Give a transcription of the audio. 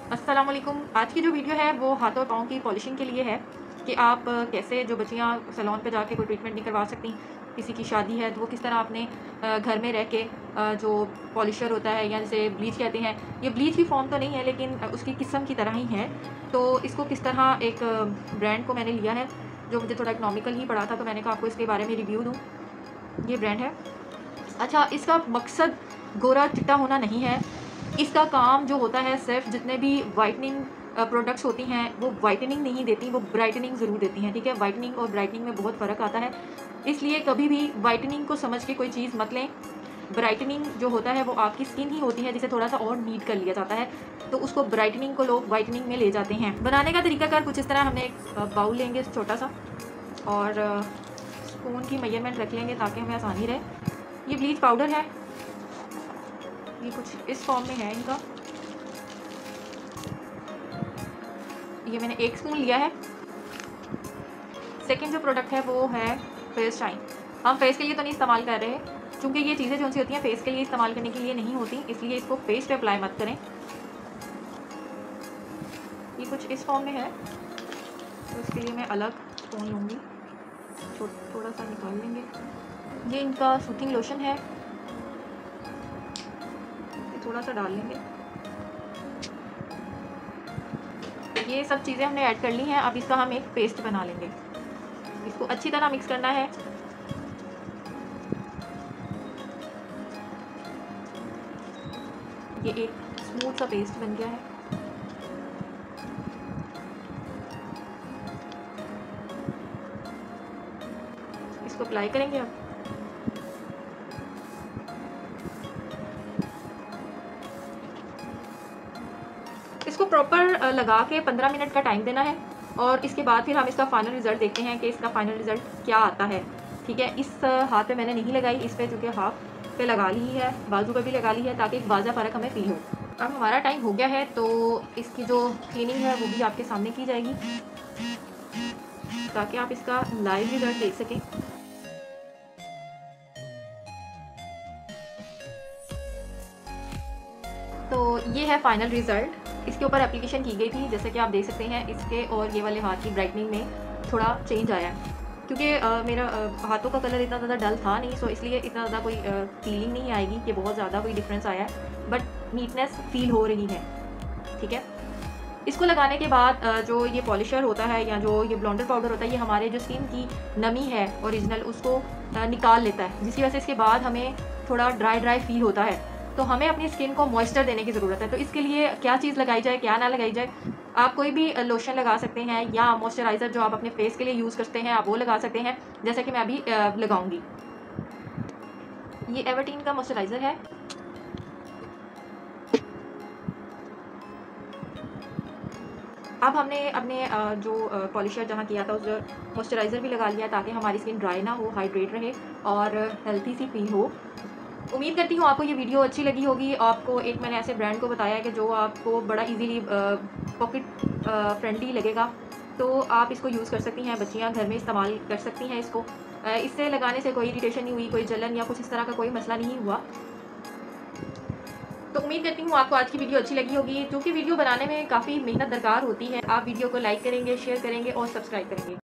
अस्सलाम वालेकुम। आज की जो वीडियो है वो हाथों और पाँव की पॉलिशिंग के लिए है कि आप कैसे जो बच्चियाँ सैलून पे जाके कोई ट्रीटमेंट नहीं करवा सकती, किसी की शादी है तो वो किस तरह अपने घर में रह के जो पॉलिशर होता है या जिसे ब्लीच कहते हैं, ये ब्लीच की फॉर्म तो नहीं है लेकिन उसकी किस्म की तरह ही है। तो इसको किस तरह एक ब्रांड को मैंने लिया है जो मुझे थोड़ा इकोनॉमिकल ही पड़ा था, तो मैंने कहा आपको इसके बारे में रिव्यू दूँ। ये ब्रांड है। अच्छा, इसका मकसद गोरा चिट्टा होना नहीं है। इसका काम जो होता है सिर्फ़ जितने भी व्हाइटनिंग प्रोडक्ट्स होती हैं वो व्हाइटनिंग नहीं देती, वो ब्राइटनिंग ज़रूर देती हैं, ठीक है? व्हाइटनिंग और ब्राइटनिंग में बहुत फ़र्क आता है। इसलिए कभी भी व्हाइटनिंग को समझ के कोई चीज़ मत लें। ब्राइटनिंग जो होता है वो आपकी स्किन ही होती है जिसे थोड़ा-सा और नीट कर लिया जाता है। तो उसको ब्राइटनिंग को लोग व्हाइटनिंग में ले जाते हैं। बनाने का तरीकाकार कुछ इस तरह, हमने एक बाउल लेंगे छोटा-सा और स्पून की मेजरमेंट रख लेंगे ताकि हमें आसानी रहे। ये ब्लीच पाउडर है, ये कुछ इस फॉर्म में है इनका। ये मैंने 1 स्पून लिया है। सेकंड जो प्रोडक्ट है वो है फेस शाइन। हम फेस के लिए तो नहीं इस्तेमाल कर रहे क्योंकि ये चीज़ें जो सी होती हैं फेस के लिए इस्तेमाल करने के लिए नहीं होती, इसलिए इसको फेस पे अप्लाई मत करें। ये कुछ इस फॉर्म में है, तो इसके लिए मैं अलग स्पून लूँगी। थोड़ा सा निकाल लेंगे। ये इनका सूथिंग लोशन है, थोड़ा सा डाल लेंगे। ये सब चीज़ें हमने ऐड कर ली हैं। अब इसका हम एक पेस्ट बना लेंगे। इसको अच्छी तरह मिक्स करना है। ये एक स्मूथ सा पेस्ट बन गया है। इसको अप्लाई करेंगे अब। इसको प्रॉपर लगा के 15 मिनट का टाइम देना है और इसके बाद फिर हम इसका फाइनल रिज़ल्ट देखते हैं कि इसका फाइनल रिज़ल्ट क्या आता है। ठीक है, इस हाथ पे मैंने नहीं लगाई, इस पे चूँकि हाथ पे लगा ली है, बाजू पे भी लगा ली है ताकि एक वाज़ा फ़र्क हमें फ़ील हो। अब हमारा टाइम हो गया है तो इसकी जो क्लीनिंग है वो भी आपके सामने की जाएगी ताकि आप इसका लाइव रिज़ल्ट देख सकें। तो ये है फाइनल रिज़ल्ट। इसके ऊपर एप्लीकेशन की गई थी, जैसे कि आप देख सकते हैं इसके और ये वाले हाथ की ब्राइटनिंग में थोड़ा चेंज आया है क्योंकि मेरा हाथों का कलर इतना ज़्यादा डल था नहीं, सो इसलिए इतना ज़्यादा कोई फीलिंग नहीं आएगी कि बहुत ज़्यादा कोई डिफरेंस आया है, बट नीटनेस फील हो रही है। ठीक है, इसको लगाने के बाद जो ये पॉलिशर होता है या जो ये ब्लॉन्डर पाउडर होता है, ये हमारे जो स्किन की नमी है ओरिजिनल उसको निकाल लेता है, जिसकी वजह से इसके बाद हमें थोड़ा ड्राई ड्राई फील होता है। तो हमें अपनी स्किन को मॉइस्चर देने की ज़रूरत है। तो इसके लिए क्या चीज़ लगाई जाए, क्या ना लगाई जाए, आप कोई भी लोशन लगा सकते हैं या मॉइस्चराइज़र जो आप अपने फेस के लिए यूज़ करते हैं आप वो लगा सकते हैं, जैसे कि मैं अभी लगाऊंगी। ये एवर्टीन का मॉइस्चराइज़र है। अब हमने अपने जो पॉलिशर जहाँ किया था उस मॉइस्चराइज़र भी लगा लिया ताकि हमारी स्किन ड्राई ना हो, हाइड्रेट रहे और हेल्थी सी फील हो। उम्मीद करती हूँ आपको ये वीडियो अच्छी लगी होगी। आपको एक मैंने ऐसे ब्रांड को बताया कि जो आपको बड़ा इजीली पॉकेट फ्रेंडली लगेगा, तो आप इसको यूज़ कर सकती हैं, बच्चियाँ घर में इस्तेमाल कर सकती हैं इसको। इससे लगाने से कोई इरिटेशन नहीं हुई, कोई जलन या कुछ इस तरह का कोई मसला नहीं हुआ। तो उम्मीद करती हूँ आपको आज की वीडियो अच्छी लगी होगी। क्योंकि वीडियो बनाने में काफ़ी मेहनत दरकार होती है। आप वीडियो को लाइक करेंगे, शेयर करेंगे और सब्सक्राइब करेंगे।